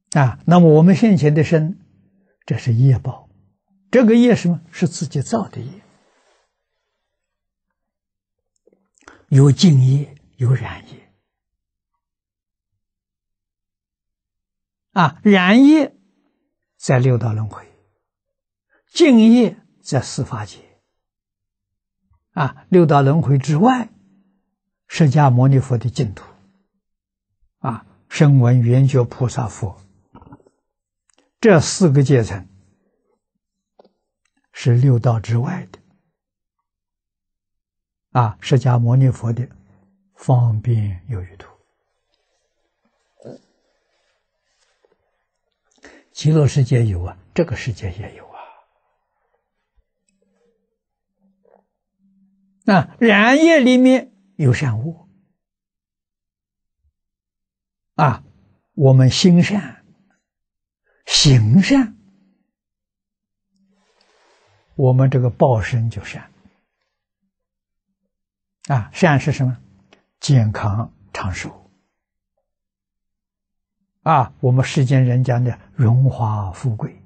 那么我们现前的身，这是业报，这个业什么？是自己造的业，有净业，有染业。染业在六道轮回，净业在四法界。六道轮回之外，释迦牟尼佛的净土，声闻缘觉菩萨佛，这四个阶层是六道之外的。释迦牟尼佛的方便有余土。极乐世界有这个世界也有染业里面有善恶我们心善行善，我们这个报身就善善是什么？健康长寿我们世间人讲的荣华富贵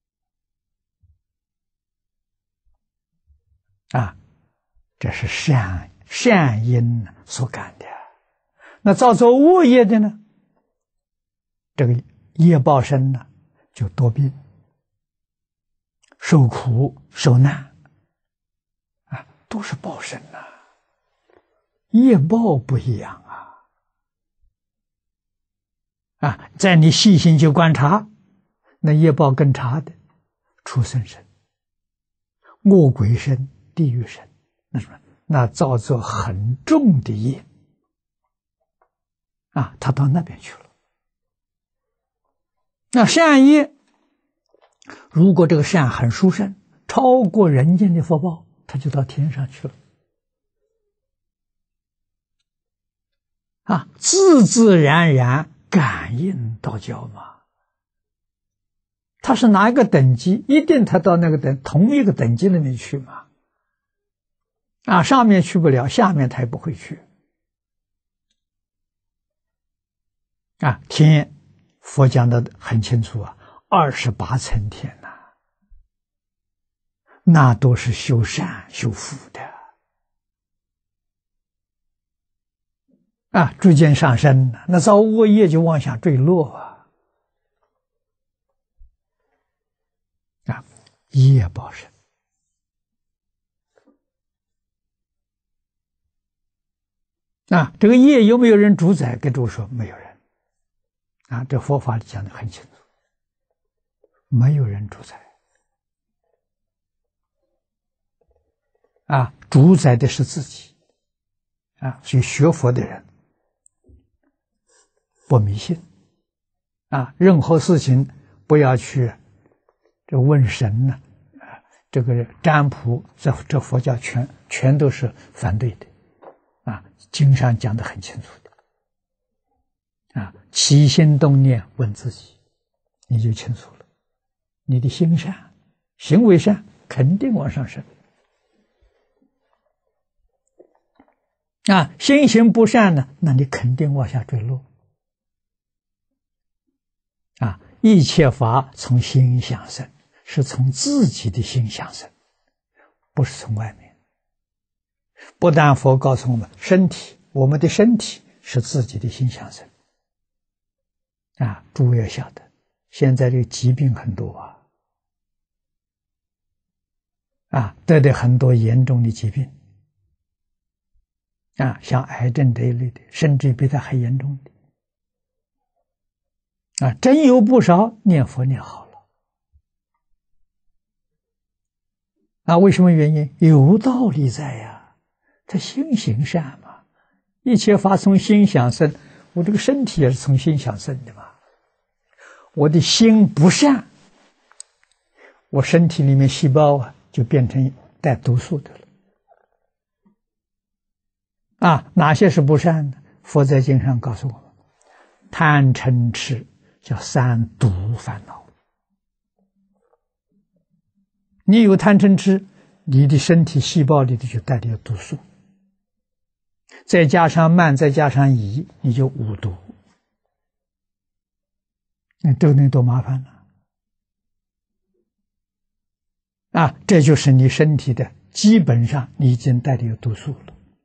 这是善因所感的。那造作恶业的呢，这个业报身呢，就多病受苦受难都是报身业报不一样在你细心去观察，那业报更差的畜生身、恶鬼身、地狱身，那什么？那造作很重的业他到那边去了。那善业，如果这个善很殊胜，超过人间的福报，他就到天上去了自自然然感应道交嘛。他是哪一个等级，一定他到那个同一个等级里面去嘛。上面去不了，下面他也不会去天佛讲的很清楚28层天那都是修善修福的逐渐上升，那造恶业就往下坠落业报身这个业有没有人主宰？跟诸位说没有人这佛法里讲的很清楚，没有人主宰主宰的是自己所以学佛的人不迷信任何事情不要去这问神这个占卜，这佛教全都是反对的经上讲得很清楚的起心动念问自己，你就清楚了。你的心善，行为善，肯定往上升心行不善呢，那你肯定往下坠落一切法从心想生，是从自己的心想生，不是从外面。不但佛告诉我们我们的身体是自己的心想生诸位要晓得，现在这个疾病很多得的很多严重的疾病像癌症这一类的，甚至比它还严重的真有不少念佛念好了为什么原因？有道理在他心行善嘛，一切法从心想生，我这个身体也是从心想生的嘛。我的心不善，我身体里面细胞就变成带毒素的了哪些是不善的？佛在经上告诉我们，贪嗔痴叫三毒烦恼。你有贪嗔痴，你的身体细胞里头就带着毒素，再加上慢，再加上疑，你就五毒那这个东西多麻烦呢！这就是你身体的基本上你已经带着有毒素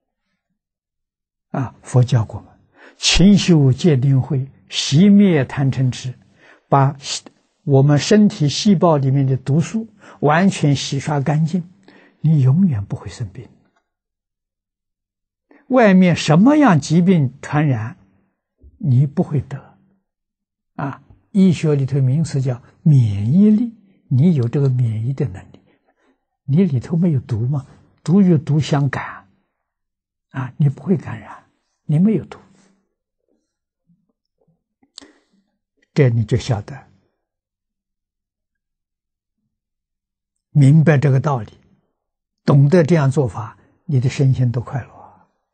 了。佛教过我们勤修戒定慧，熄灭贪嗔痴，把我们身体细胞里面的毒素完全洗刷干净，你永远不会生病。外面什么样疾病传染，你不会得。医学里头名词叫免疫力，你有这个免疫的能力，你里头没有毒吗？毒与毒相感，你不会感染，你没有毒，这你就晓得，明白这个道理，懂得这样做法，你的身心都快乐。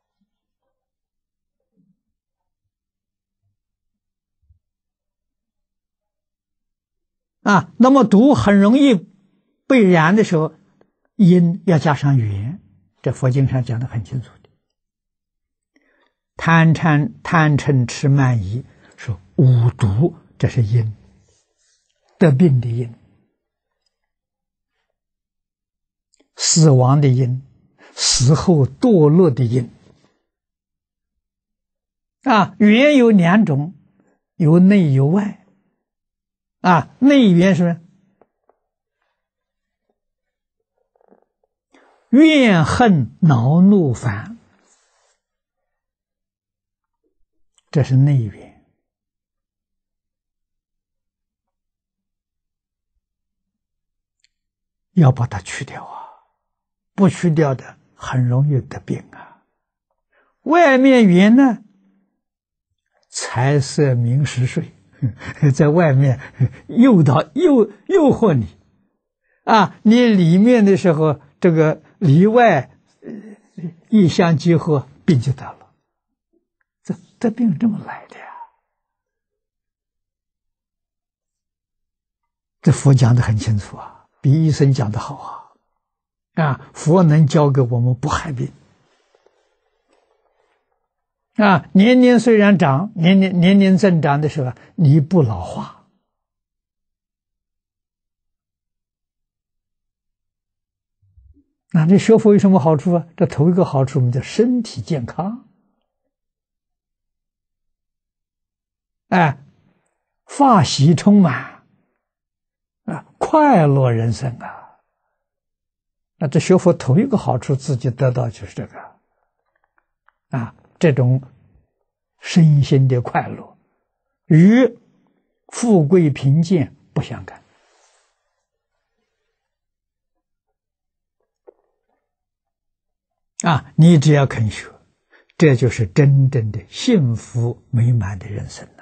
那么毒很容易被染的时候，因要加上缘，这佛经上讲得很清楚的。贪嗔痴慢疑是五毒，这是因，得病的因，死亡的因，死后堕落的因。缘有两种，有内有外。内缘是什么？怨恨恼怒烦，这是内缘。要把它去掉不去掉的很容易得病外面缘呢，财色名食睡，在外面诱惑你你里面的时候，这个里外一相结合，病就得了。这病这么来的呀？这佛讲得很清楚比医生讲得好佛能教给我们不害病年年虽然长，年年增长的时候，你不老化。这学佛有什么好处这头一个好处，我们叫身体健康。法喜充满快乐人生这学佛头一个好处，自己得到就是这个这种身心的快乐与富贵贫贱不相干你只要肯学，这就是真正的幸福美满的人生。